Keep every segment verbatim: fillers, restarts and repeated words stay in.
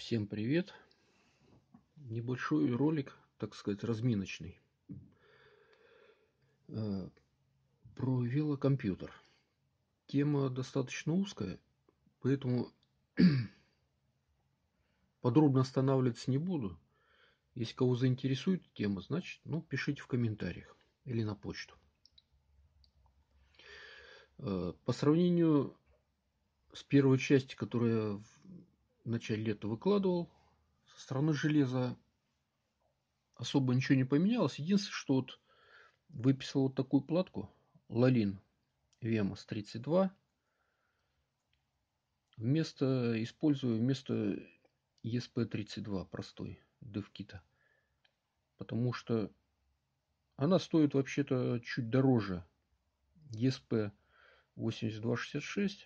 Всем привет! Небольшой ролик, так сказать, разминочный, э, про велокомпьютер. Тема достаточно узкая, поэтому подробно останавливаться не буду. Если кого заинтересует тема, значит, ну, пишите в комментариях или на почту. Э, По сравнению с первой частью, которую я в начале лета выкладывал, со стороны железа особо ничего не поменялось. Единственное, что вот выписал вот такую платку Lalin Vemos тридцать два. Вместо, использую вместо и эс пи тридцать два простой DevKit. Потому что она стоит вообще-то чуть дороже и эс пи восемьдесят два шестьдесят шесть.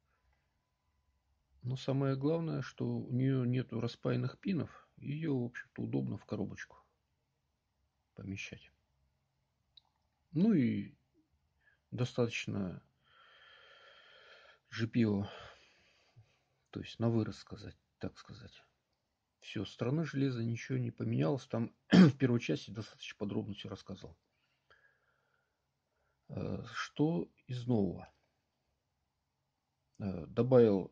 Но самое главное, что у нее нету распаянных пинов. Ее, в общем-то, удобно в коробочку помещать. Ну и достаточно джи пи о, то есть на вырос сказать, так сказать. Все, с стороны железа ничего не поменялось. Там в первой части достаточно подробно все рассказывал. Что из нового? Добавил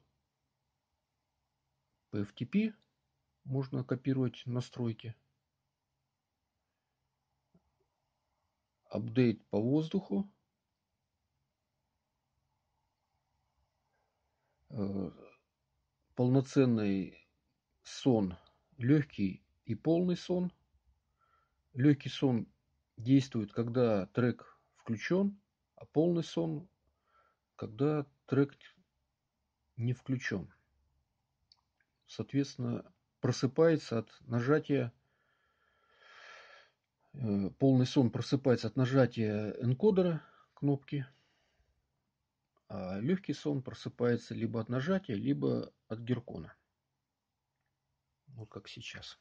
пи эф ти пи, можно копировать настройки. Апдейт по воздуху. Полноценный сон, легкий и полный сон. Легкий сон действует, когда трек включен, а полный сон, когда трек не включен. Соответственно, просыпается от нажатия, полный сон просыпается от нажатия энкодера кнопки, а легкий сон просыпается либо от нажатия, либо от геркона. Вот как сейчас.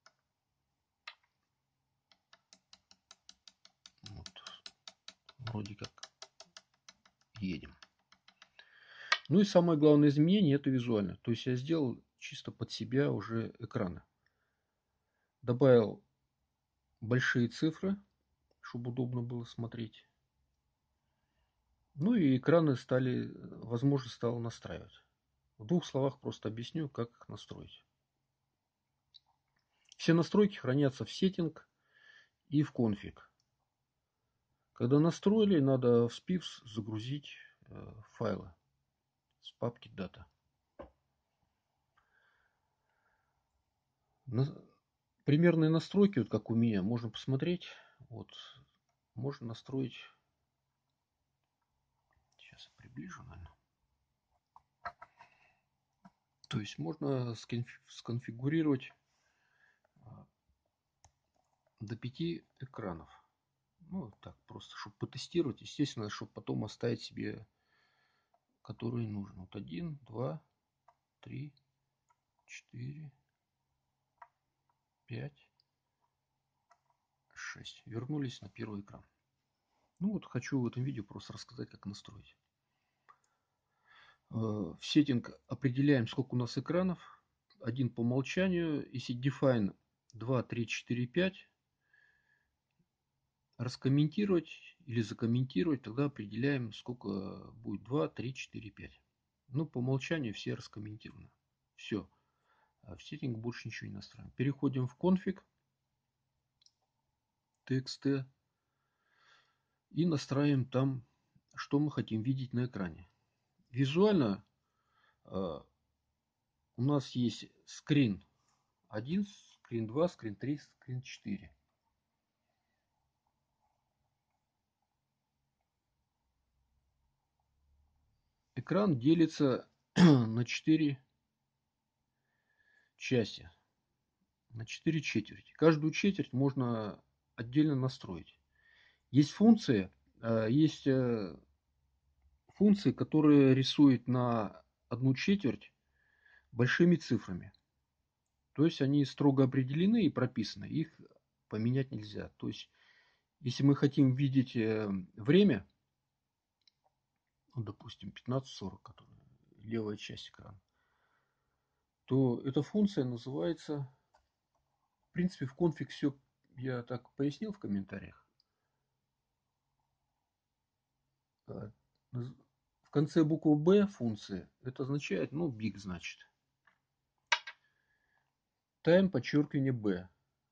Вот. Вроде как едем. Ну и самое главное изменение — это визуально. То есть я сделал чисто под себя уже экраны. Добавил большие цифры, чтобы удобно было смотреть. Ну и экраны стали, возможно, стало настраивать. В двух словах просто объясню, как их настроить. Все настройки хранятся в сеттинг и в конфиг. Когда настроили, надо в спивс загрузить э, файлы с папки дата. На, примерные настройки, вот как у меня, можно посмотреть. Вот, можно настроить. Сейчас я приближу, наверное. То есть можно сконфигурировать до пяти экранов. Ну, так, просто, чтобы потестировать. Естественно, чтобы потом оставить себе, которые нужно. Вот один, два, три, четыре, пять, шесть. Вернулись на первый экран. Ну вот, хочу в этом видео просто рассказать, как настроить. В сеттинг определяем, сколько у нас экранов. Один по умолчанию. Если define два, три, четыре, пять, раскомментировать или закомментировать, тогда определяем, сколько будет два, три, четыре, пять. Ну, по умолчанию все раскомментированы. Все. А в сеттинг больше ничего не настраиваем. Переходим в конфиг, txt, и настраиваем там, что мы хотим видеть на экране. Визуально э, у нас есть скрин один, скрин два, скрин три, скрин четыре. Экран делится на четыре части, на четыре четверти. Каждую четверть можно отдельно настроить. Есть функции, есть функции, которые рисуют на одну четверть большими цифрами. То есть они строго определены и прописаны. Их поменять нельзя. То есть, если мы хотим видеть время, ну, допустим, пятнадцать сорок, которая левая часть экрана, то эта функция называется, в принципе, в конфиг все я так пояснил в комментариях. В конце буквы B функции это означает, ну, big значит. Time, подчеркивание B.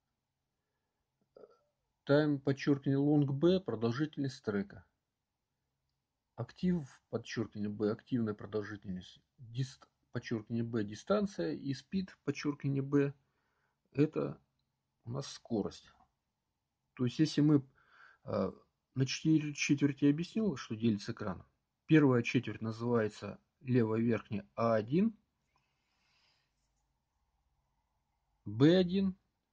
Time, подчеркивание long B, продолжительность трека. Актив, подчеркивание B, активная продолжительность. Дист, подчеркивание B, дистанция. И speed, подчеркивание B, это у нас скорость. То есть, если мы э, на четыре четверти объяснил, что делится экраном. Первая четверть называется левая верхняя А один, Б один,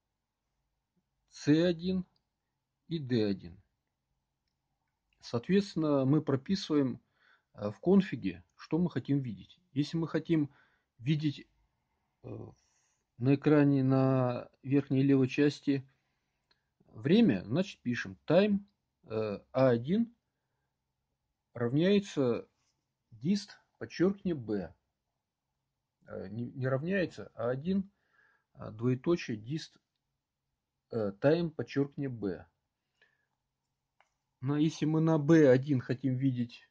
С один и Д один. Соответственно, мы прописываем в конфиге, что мы хотим видеть. Если мы хотим видеть на экране на верхней левой части время, значит пишем time А один равняется dist, подчеркивание B. Не, не равняется, а один двоеточие dist time, подчеркивание B. Но если мы на B один хотим видеть...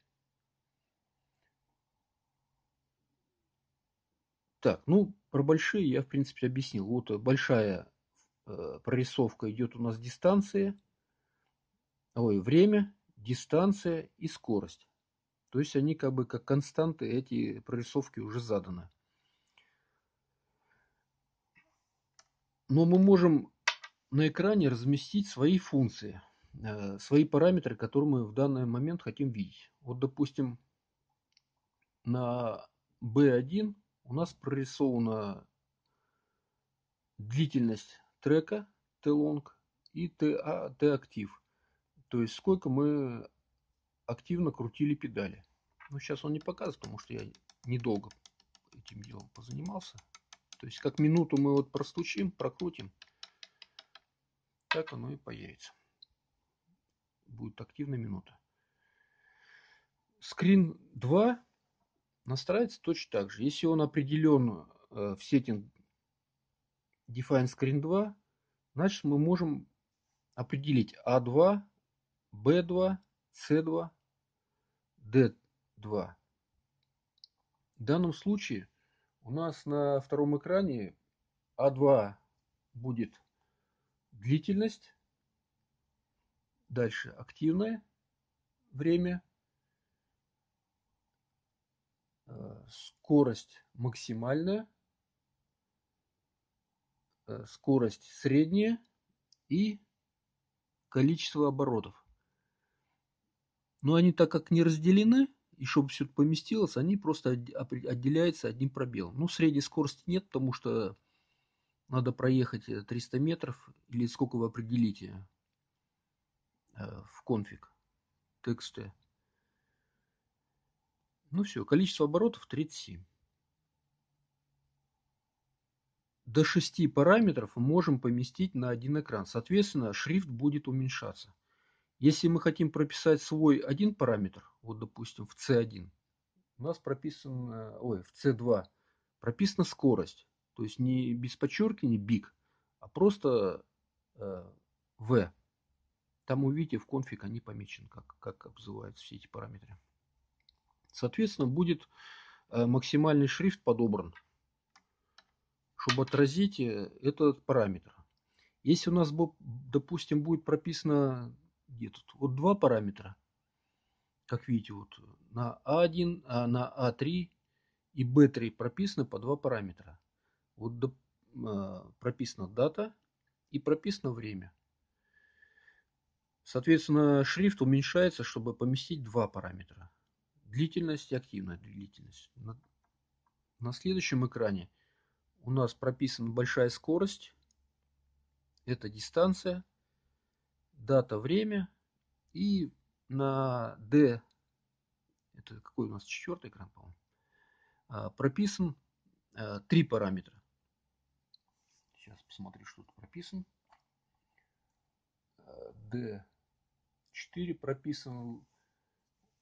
Так, ну, про большие я, в принципе, объяснил. Вот большая э, прорисовка идет у нас дистанция, ой, время, дистанция и скорость. То есть они как бы как константы, эти прорисовки уже заданы. Но мы можем на экране разместить свои функции, э, свои параметры, которые мы в данный момент хотим видеть. Вот, допустим, на B один у нас прорисована длительность трека T-long и T-актив. То есть сколько мы активно крутили педали. Ну, сейчас он не показывает, потому что я недолго этим делом позанимался. То есть как минуту мы вот простучим, прокрутим, так оно и появится. Будет активная минута. Screen два настраивается точно так же. Если он определен в сеттинг define screen два, значит мы можем определить А два, Б два, С два, Д два. В данном случае у нас на втором экране А два будет длительность, дальше активное время, скорость максимальная, скорость средняя и количество оборотов. Но они так как не разделены, и чтобы все это поместилось, они просто отделяются одним пробелом. Ну, средней скорости нет, потому что надо проехать триста метров, или сколько вы определите в конфиг тексте. Ну все, количество оборотов тридцать семь. До шести параметров мы можем поместить на один экран. Соответственно, шрифт будет уменьшаться. Если мы хотим прописать свой один параметр, вот допустим в С один, у нас прописан, ой, в С два прописана скорость. То есть не без подчеркивания big, а просто э, V. Там увидите в конфиг они помечены, как, как обзываются все эти параметры. Соответственно, будет э, максимальный шрифт подобран, чтобы отразить этот параметр. Если у нас, допустим, будет прописано где тут вот два параметра, как видите, вот на А один, а на А три и Б три прописано по два параметра. Вот прописана дата и прописано время. Соответственно, шрифт уменьшается, чтобы поместить два параметра. Длительность и активная длительность. На, на следующем экране у нас прописана большая скорость. Это дистанция, дата, время. И на D, это какой у нас четвертый экран, по-моему, прописан три параметра. Сейчас посмотрю, что тут прописано. Д четыре прописан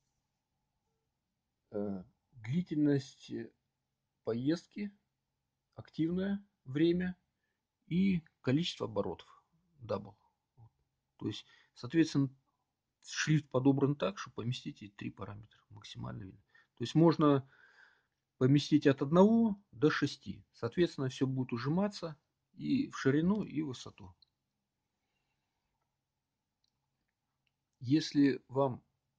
длительность поездки активное время и количество оборотов. Дабл. То есть, соответственно, шрифт подобран так, чтобы поместить эти три параметра максимально видно. То есть можно поместить от одного до шести. Соответственно, все будет ужиматься и в ширину, и в высоту. Если вам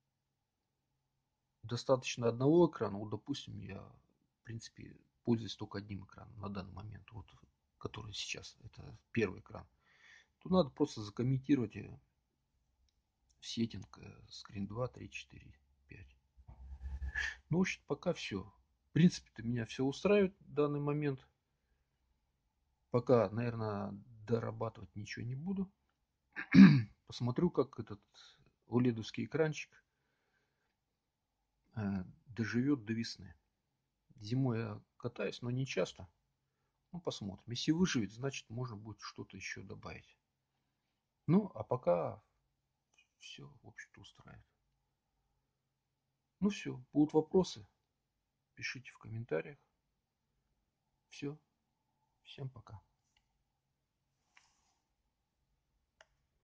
достаточно одного экрана, вот, допустим, я, в принципе, пользуюсь только одним экраном на данный момент, вот, который сейчас, это первый экран, то надо просто закомментировать в сеттинг скрин два, три, четыре, пять. Ну, в общем, пока все. В принципе-то меня все устраивает в данный момент. Пока, наверное, дорабатывать ничего не буду. Посмотрю, как этот оледовский экранчик доживет до весны. Зимой я катаюсь, но не часто. Ну, посмотрим. Если выживет, значит, можно будет что-то еще добавить. Ну, а пока все, в общем-то, устраивает. Ну, все. Будут вопросы, пишите в комментариях. Все. Всем пока.